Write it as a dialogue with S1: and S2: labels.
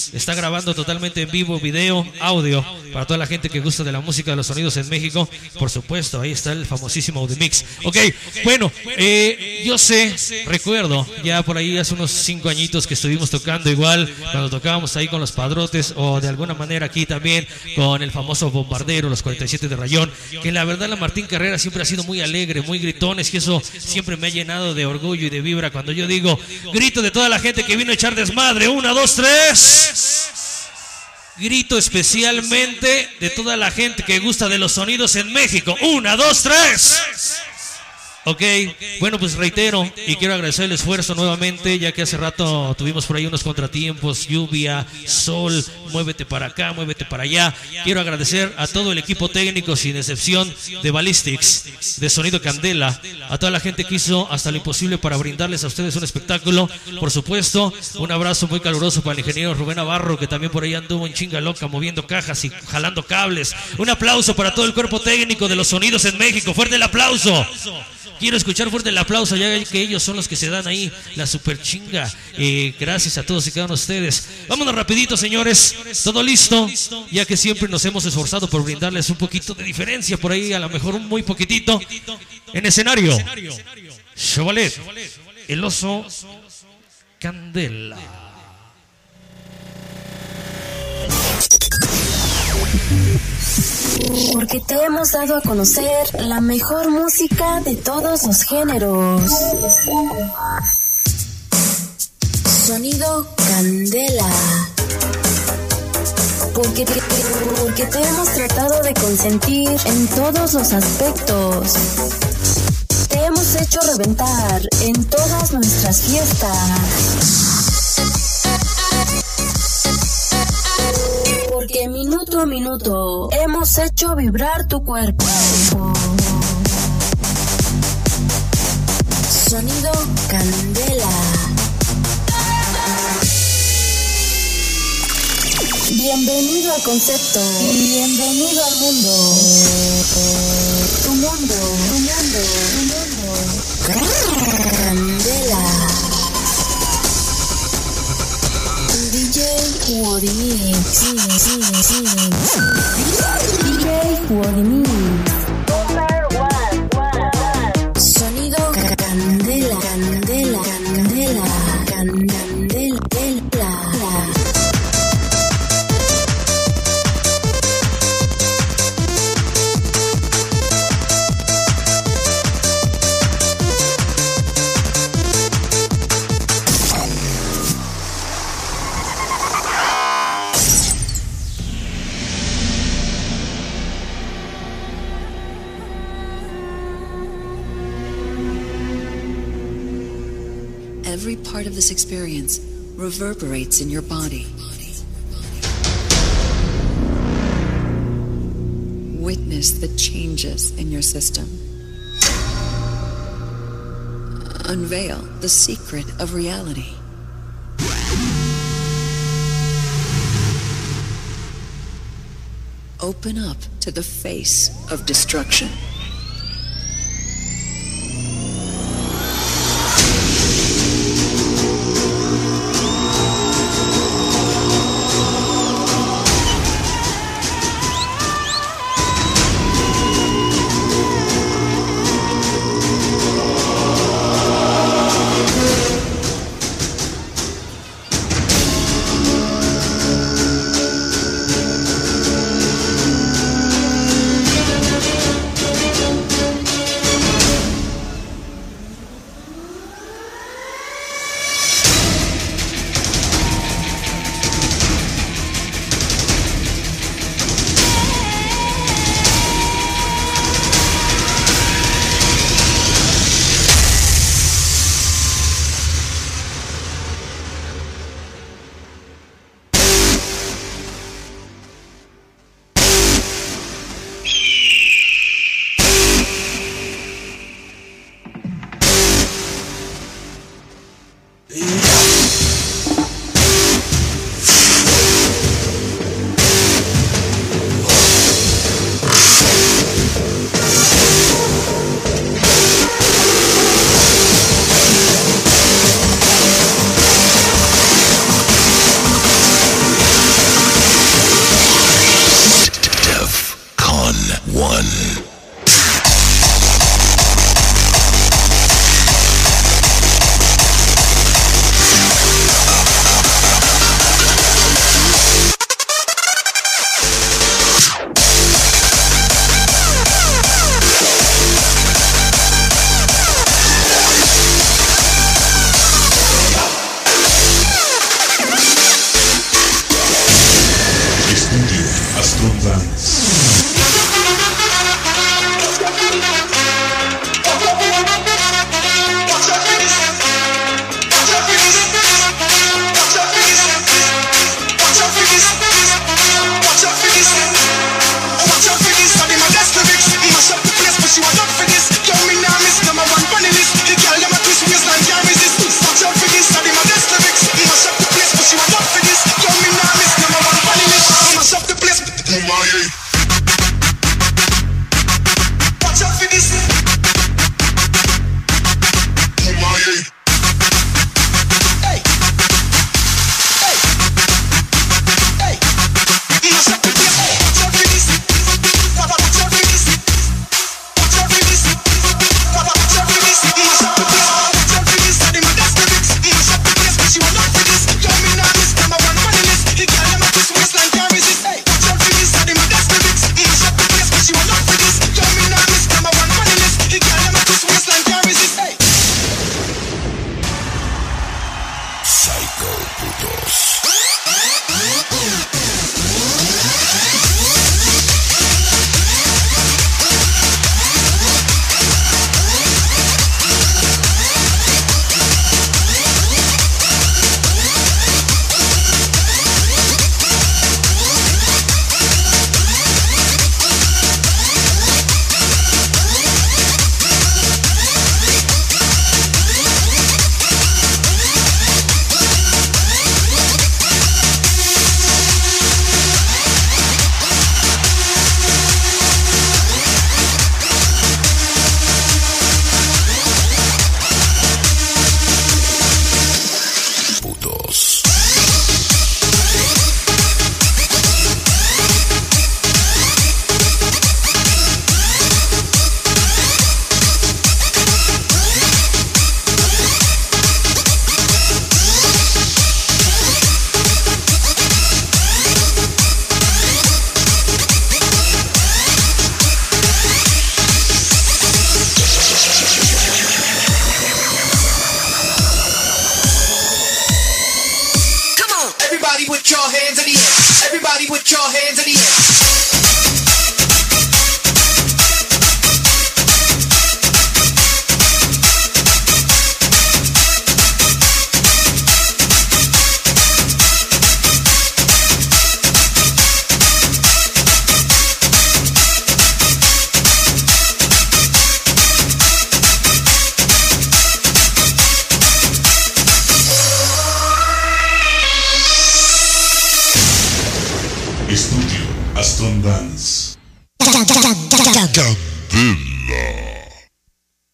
S1: está grabando totalmente en vivo, video, audio, para toda la gente que gusta de la música de los sonidos en México. Por supuesto, ahí está el famosísimo Audimix. Ok, bueno, yo sé, recuerdo, ya por ahí hace unos 5 añitos que estuvimos tocando igual, cuando tocábamos ahí con los Padrotes, o de alguna manera aquí también con el famoso Bombardero, los 47 de Rayón, que la verdad la Martín Carrera siempre ha sido muy alegre, muy gritones, y eso siempre me ha llenado de orgullo y de vibra cuando yo digo, grito de toda la gente que vino a echar desmadre, 1, 2, 3. Grito especialmente de toda la gente que gusta de los sonidos en México, 1, 2, 3. Ok, bueno, pues reitero y quiero agradecer el esfuerzo nuevamente, ya que hace rato tuvimos por ahí unos contratiempos, lluvia, sol, muévete para acá, muévete para allá. Quiero agradecer a todo el equipo técnico, sin excepción, de Ballistics, de Sonido Candela, a toda la gente que hizo hasta lo imposible para brindarles a ustedes un espectáculo. Por supuesto, un abrazo muy caluroso para el ingeniero Rubén Navarro, que también por ahí anduvo en chinga loca moviendo cajas y jalando cables. Un aplauso para todo el cuerpo técnico de los sonidos en México. Fuerte el aplauso. Quiero escuchar fuerte el aplauso, ya que ellos son los que se dan ahí la super chinga. Gracias a todos y cada uno de ustedes. Vámonos rapidito, señores. Todo listo, ya que siempre nos hemos esforzado por brindarles un poquito de diferencia, por ahí a lo mejor un muy poquitito. En escenario, Chevrolet, el oso Candela.
S2: Porque te hemos dado a conocer la mejor música de todos los géneros. Sonido Candela. Porque te hemos tratado de consentir en todos los aspectos. Te hemos hecho reventar en todas nuestras fiestas. Porque minuto a minuto hemos hecho vibrar tu cuerpo. Sonido Candela. Bienvenido al concepto. Bienvenido al mundo. Tu mundo. Tu mundo. Tu mundo. Candela. DJ Audimix. DJ Audimix. Sonido Candela. Candela. Candela. Candela.
S3: Every part of this experience reverberates in your body. Witness the changes in your system. Unveil the secret of reality. Open up to the face of destruction.
S4: Estudio Aston Dance.
S5: Boom.